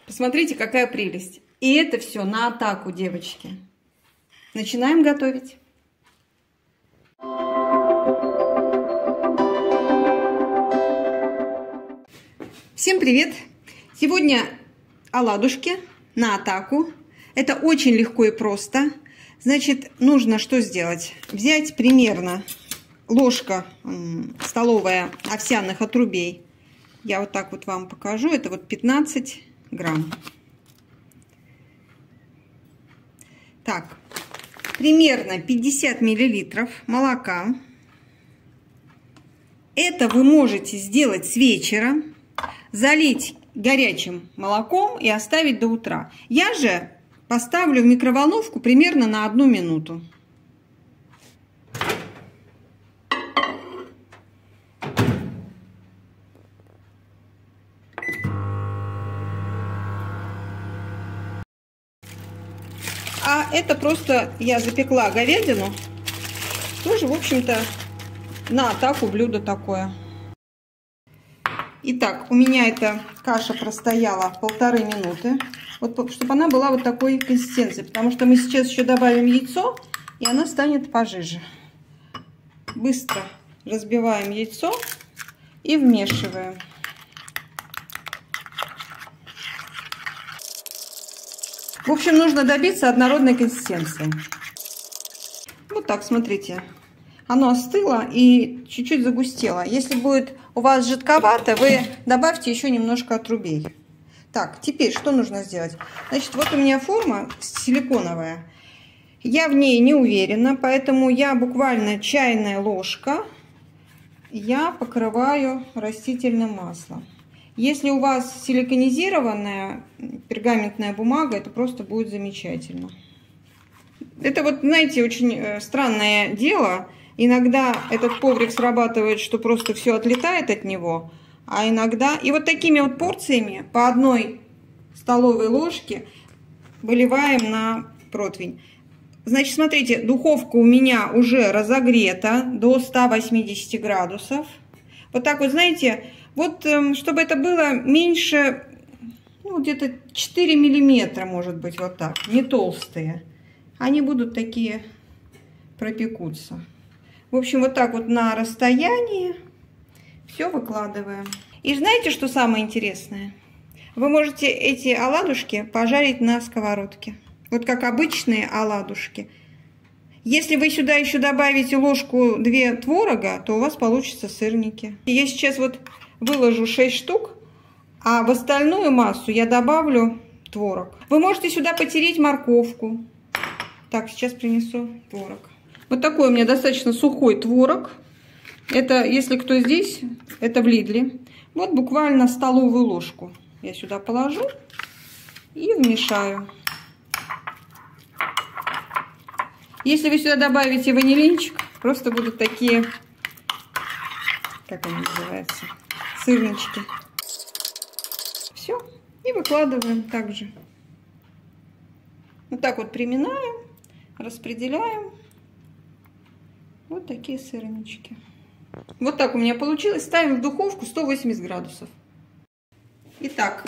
Посмотрите, какая прелесть. И это все на атаку, девочки. Начинаем готовить. Всем привет! Сегодня оладушки на атаку. Это очень легко и просто. Значит, нужно что сделать? Взять примерно ложка столовая овсяных отрубей. Я вот так вот вам покажу. Это вот 15 грамм. Так, примерно 50 миллилитров молока. Это вы можете сделать с вечера, залить горячим молоком и оставить до утра. Я же поставлю в микроволновку примерно на 1 минуту. А это просто я запекла говядину. Тоже, в общем-то, на атаку блюдо такое. Итак, у меня эта каша простояла 1,5 минуты. Вот, чтобы она была вот такой консистенции. Потому что мы сейчас еще добавим яйцо, и она станет пожиже. Быстро разбиваем яйцо и вмешиваем. В общем, нужно добиться однородной консистенции. Вот так, смотрите. Оно остыло и чуть-чуть загустело. Если будет у вас жидковато, вы добавьте еще немножко отрубей. Так, теперь что нужно сделать? Значит, вот у меня форма силиконовая. Я в ней не уверена, поэтому я буквально чайная ложка. Я покрываю растительным маслом. Если у вас силиконизированная пергаментная бумага, это просто будет замечательно. Это вот, знаете, очень странное дело. Иногда этот коврик срабатывает, что просто все отлетает от него. А иногда... И вот такими вот порциями по 1 столовой ложке выливаем на противень. Значит, смотрите, духовка у меня уже разогрета до 180 градусов. Вот так вот, знаете... Вот, чтобы это было меньше, ну, где-то 4 миллиметра, может быть, вот так, не толстые. Они будут такие, пропекутся. В общем, вот так вот на расстоянии все выкладываем. И знаете, что самое интересное? Вы можете эти оладушки пожарить на сковородке. Вот как обычные оладушки. Если вы сюда еще добавите ложку-2 творога, то у вас получатся сырники. Я сейчас вот... выложу 6 штук, а в остальную массу я добавлю творог. Вы можете сюда потереть морковку. Так, сейчас принесу творог. Вот такой у меня достаточно сухой творог. Это, если кто здесь, это в Лидле. Вот буквально столовую ложку я сюда положу и вмешаю. Если вы сюда добавите ванилинчик, просто будут такие, как они называются, сырнички. Все. И выкладываем также. Вот так вот приминаем, распределяем. Вот такие сырнички. Вот так у меня получилось. Ставим в духовку 180 градусов. Итак,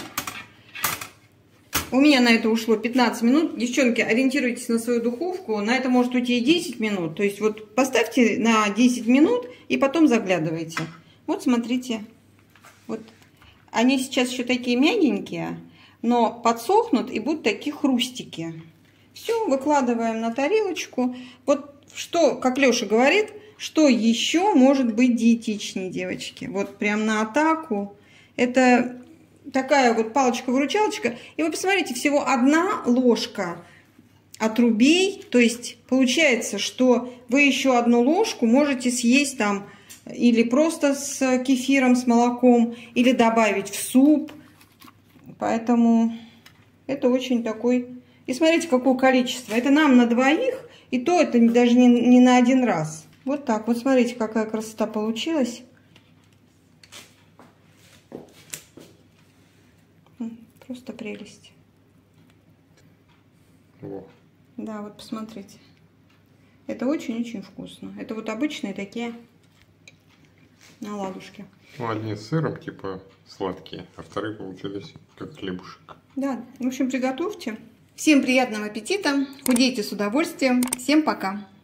у меня на это ушло 15 минут. Девчонки, ориентируйтесь на свою духовку. На это может уйти и 10 минут. То есть вот поставьте на 10 минут и потом заглядывайте. Вот смотрите. Вот они сейчас еще такие мягенькие, но подсохнут и будут такие хрустики. Все, выкладываем на тарелочку. Вот что, как Леша говорит, что еще может быть диетичнее, девочки? Вот прям на атаку. Это такая вот палочка-выручалочка. И вы посмотрите, всего 1 ложка отрубей. То есть получается, что вы еще 1 ложку можете съесть там или просто с кефиром, с молоком, или добавить в суп. Поэтому это очень такой... И смотрите, какое количество. Это нам на 2, и то это даже не на 1 раз. Вот так. Вот смотрите, какая красота получилась. Просто прелесть. О. Да, вот посмотрите. Это очень-очень вкусно. Это вот обычные такие на ладушке. Ну, одни с сыром, типа сладкие, а вторые получились как хлебушек. Да, в общем, приготовьте. Всем приятного аппетита, худейте с удовольствием. Всем пока!